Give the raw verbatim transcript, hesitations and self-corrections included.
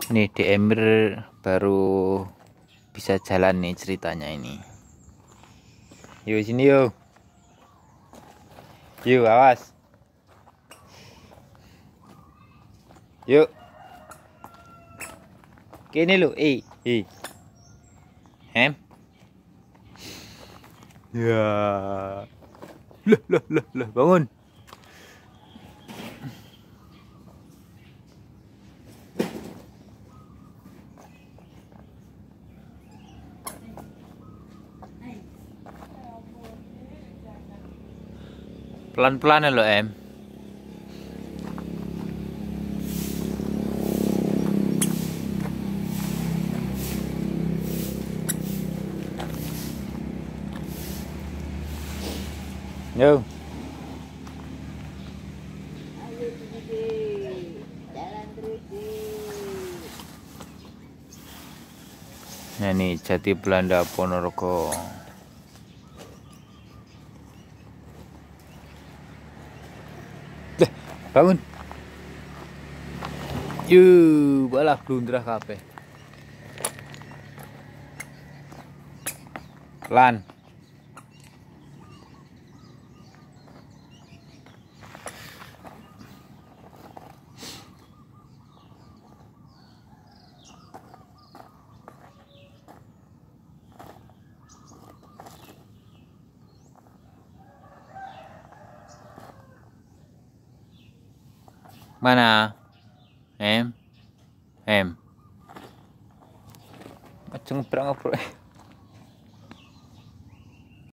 Nih di Emir baru bisa jalan nih ceritanya ini. Yuk sini yuk. Yuk awas. Yuk. Kini lu, eh, eh. Hem. Ya. Loh, loh, loh, loh, bangun. Pelan-pelan ya lo, Em. Yo. Ayo Dede, jalan terus deh. Nah nih Jati Belanda Ponorogo. Dah, bangun. Yuk, balah blundrah kabeh. Lan. Mana? Em. Em. Macam berang apa?